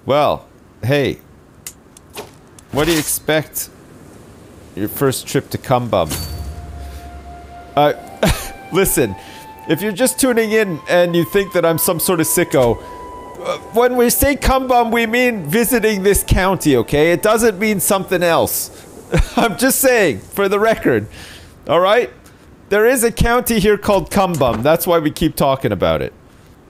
Well, hey. What do you expect? Your first trip to Cumbum. Listen, if you're just tuning in and you think that I'm some sort of sicko, when we say Cumbum, we mean visiting this county, okay? It doesn't mean something else. I'm just saying, for the record. Alright? There is a county here called Cumbum. That's why we keep talking about it.